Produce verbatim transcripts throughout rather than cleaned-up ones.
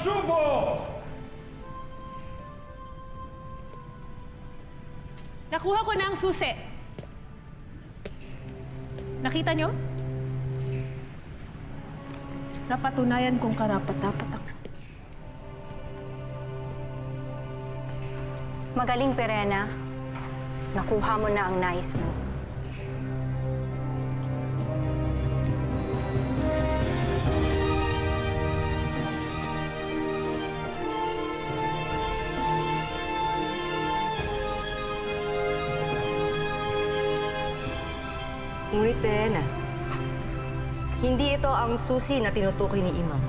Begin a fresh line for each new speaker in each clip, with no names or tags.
pagsubok!
Nakuha ko na ang susi. Nakita niyo? Napatunayan kong karapat-dapat ako.
Magaling, Pirena. Nakuha mo na ang nais mo.
Ngunit, Pirena, hindi ito ang susi na tinutukoy ni Imam.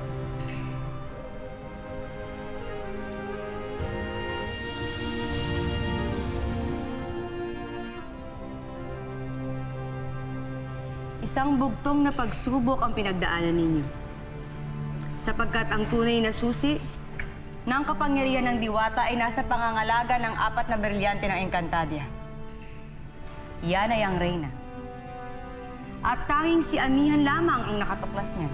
Isang bugtong na pagsubok ang pinagdaanan ninyo. Sapagkat ang tunay na susi ng kapangyarihan ng diwata ay nasa pangangalaga ng apat na brilyante ng Encantadia. Yan ay ang Reyna. At tanging si Amihan lamang ang nakatuklas niyan.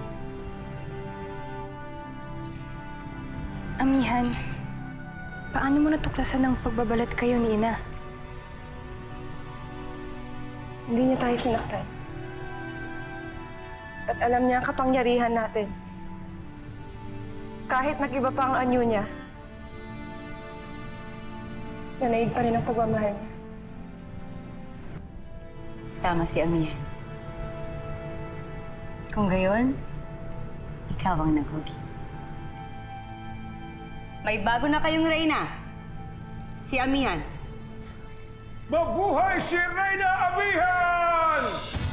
Amihan, paano mo natuklasan ng pagbabalat kayo ni Ina?
Hindi niya tayo sinaktan. At alam niya ang kapangyarihan natin. Kahit nag-iba pa ang anyo niya, nanaig pa rin ang pagmamahal niya.
Tama si Amihan. Kung gayon, ikaw ang naghugi. May bago na kayong Reyna. Si Amihan.
Mabuhay si Reyna Amihan!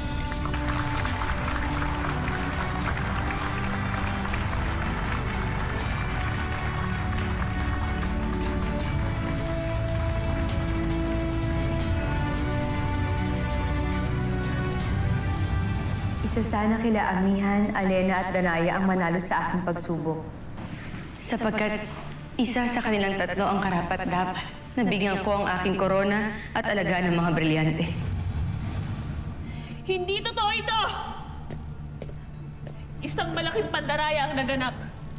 Isa sana kila Amihan, Alena at Danaya ang manalo sa aking pagsubok. Sapagkat isa sa kanilang tatlo ang karapat-dapat na bigyan ko ang aking korona at alagaan ng mga brilyante.
Hindi totoo ito! Isang malaking pandaraya ang naganap.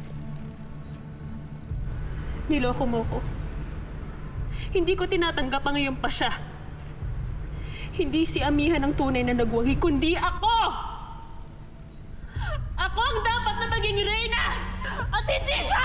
Niloko mo ko. Hindi ko tinatanggap ang iyong pasya. Hindi si Amihan ang tunay na nagwagi, kundi ako! Ako ang dapat na maging Reyna! At hindi siya!